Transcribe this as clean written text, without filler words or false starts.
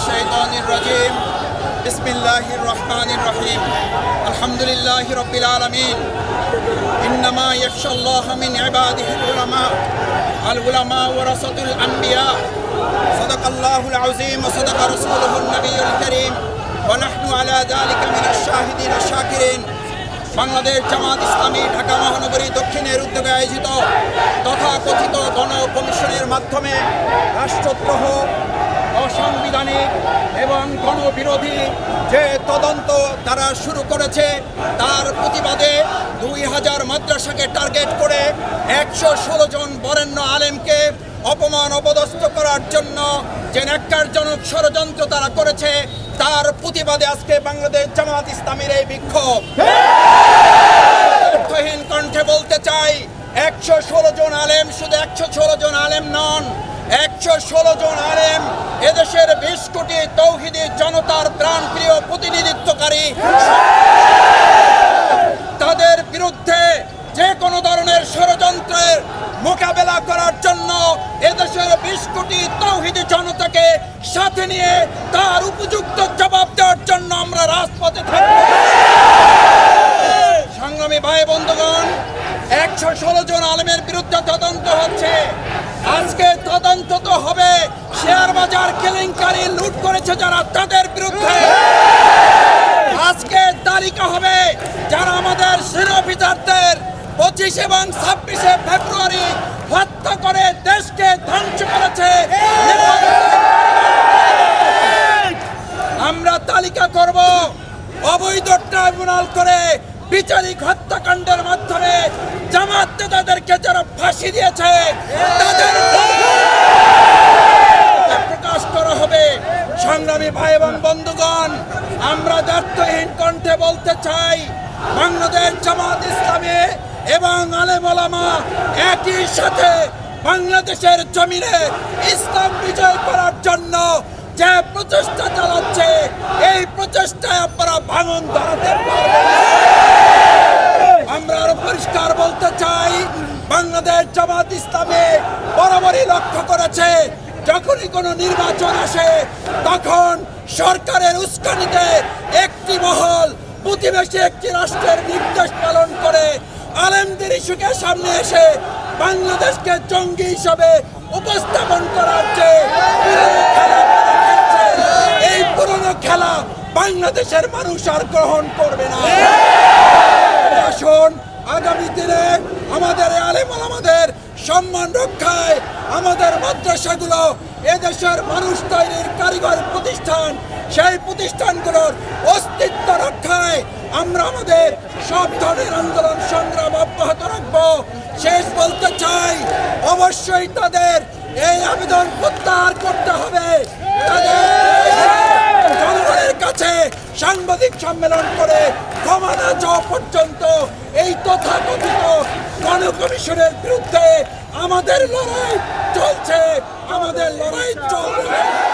الشيطان الرجيم بسم الله الرحمن الرحيم الحمد لله رب العالمين إنما يخشى الله من عباده العلماء ورثة الأنبياء صدق الله العظيم وصدق رسوله النبي الكريم ونحن على ذلك من الشاهدين الشاكرين বাংলাদেশ জামাত ইসলামী ঢাকা মহানগরী দক্ষিণের উদ্যোগে আয়োজিত তথাকথিত গণ কমিশনের মাধ্যমে রাষ্ট্রদ্রোহ, অসাংবিধানিক এবং গণবিরোধী যে তদন্ত তারা শুরু করেছে তার প্রতিবাদে 2000 মাদ্রাসাকে টার্গেট করে 116 জন বরেণ্য আলেমকে অপমান অপদস্থ করার জন্য যে ন্যাক্কারজনক ষড়যন্ত্র তারা করেছে তার প্রতিবাদে আজকে বাংলাদেশ জামাত ইসলামীর এই বিক্ষোভ। অর্থহীন কণ্ঠে বলতে চাই, 116 জন আলেম শুধু 116 জন আলেম নন, 116 জন আলেম এদেশের 20 কোটি তৌহিদি জনতার প্রাণপ্রিয় প্রতিনিধিত্বকারী। তাদের বিরুদ্ধে যে কোনো ধরনের ষড়যন্ত্রের মোকাবেলা করার জন্য এদেশের 20 কোটি তৌহিদি জনতাকে সাথে নিয়ে তার উপযুক্ত জবাব দেওয়ার জন্য আমরা রাজপথে থাকব। সংগ্রামী ভাই বন্ধুগণ, 116 জন আলেমের বিরুদ্ধে তদন্ত হচ্ছে। আজকে তদন্ত তো হবে শেয়ার বাজার কেলেঙ্কারি লুট করেছে যারা, তাদের বিরুদ্ধে। আজকে তালিকা হবে যারা আমাদের সেনা অফিসারদের 25 এবং 26 ফেব্রুয়ারি হত্যা করে দেশকে ধ্বংস করেছে। আমরা তালিকা করব অবৈধ ট্রাইব্যুনাল করে বিচারিক হত্যাকাণ্ডের মাধ্যমে জামাত নেতাদেরকে যারা ফাঁসি দিয়েছে তাদের প্রকাশ করা হবে। সংগ্রামী ভাই এবং বন্ধুগণ, আমরা দায়িত্বহীন কণ্ঠে বলতে চাই, বাংলাদেশ জামাত ইসলামী এবং আলেম ওলামা একই সাথে বাংলাদেশের জমিনে ইসলাম বিজয় করার জন্য যে প্রচেষ্টা চালাচ্ছে এই প্রচেষ্টায় আপনারা ভাঙন ধরাতে পারবেন। আমরা আরো পরিষ্কার বলতে চাই, বাংলাদেশ জামাত ইসলামী বরাবরই লক্ষ্য করেছে যখনই কোনো নির্বাচন আসে তখন সরকারের উস্কানিতে একটি মহল প্রতিবেশী একটি রাষ্ট্রের নির্দেশ পালন করে আলেমদের ইস্যুকে সামনে এসে বাংলাদেশকে জঙ্গি হিসাবে উপস্থাপন করার যে এই পুরনো খেলা বাংলাদেশের মানুষ আর গ্রহণ করবে না। আসুন আগামী দিনে আমাদের আলেম ওলামাদের সম্মান রক্ষায় আমাদের মাদ্রাসাগুলো এদেশের মানুষ তৈরির কারিগর প্রতিষ্ঠান, সেই প্রতিষ্ঠানগুলোর অস্তিত্ব রক্ষায় আমরা আমাদের সব ধরনের আন্দোলন সংগ্রাম অব্যাহত রাখব। শেষ বলতে চাই, অবশ্যই তাদের এই আবেদন প্রত্যাহার করতে হবে। তাদের জনগণের কাছে সাংবাদিক সম্মেলন করে ক্ষমা না চাওয়া পর্যন্ত এই তথাকথিত গণকমিশনের বিরুদ্ধে আমাদের লড়াই চলছে, আমাদের লড়াই চলবে।